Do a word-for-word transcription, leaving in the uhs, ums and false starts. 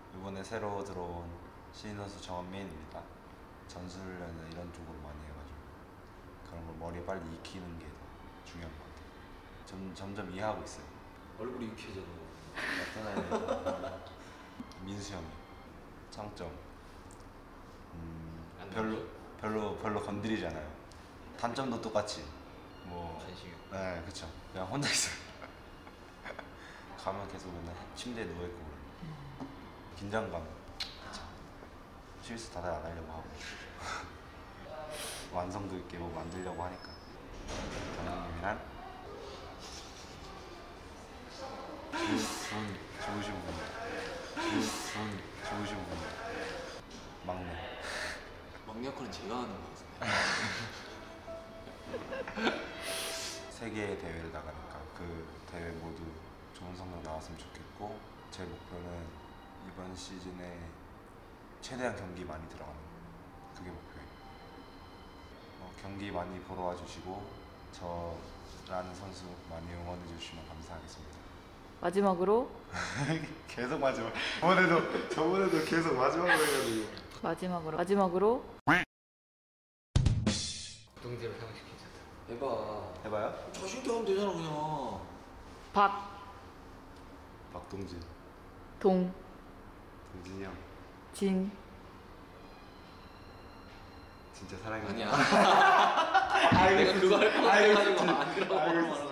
이번에 새로 들어온 신인 선수 정원민입니다. 전술련을 이런 쪽으로 많이 해가지고 그런 걸 머리에 빨리 익히는 게 더 중요한 것 같아요. 점, 점점 이해하고 있어요. 얼굴이 유쾌해져. 나타나야 민수 형이 장점 음, 별로 별로 별로 건드리지 않아요. 단점도 똑같이 뭐 관심이 없고. 네, 그쵸. 그냥 혼자 있어요. 가면 계속 맨날 침대에 누워 있고 긴장감. 그쵸. 실수 다들 안 하려고 하고 완성도 있게 뭐 만들려고 하니까. 감독님이랑 분 좋으신 분, 분 좋으신 분, 막내. 막내 역할은 제가 하는 것 같은데. 세계 대회를 나가니까 그 대회 모두 좋은 성적 나왔으면 좋겠고, 제 목표는 이번 시즌에 최대한 경기 많이 들어가는 거. 그게 목표예요. 어, 경기 많이 보러 와주시고 저라는 선수 많이 응원해 주시면 감사하겠습니다. 마지막으로 계속 마지막. 저번에도 저번에도 계속 마지막으로 해가지고. 마지막으로 마지막으로 동지로 상식시키자. 해봐. 해봐요. 자신있게 하면 되잖아 그냥. 박, 박동진, 동, 동진이 형, 진. 진짜 사랑해. 아니야. 내가 그거 할 거 같아가지고 안 그러고.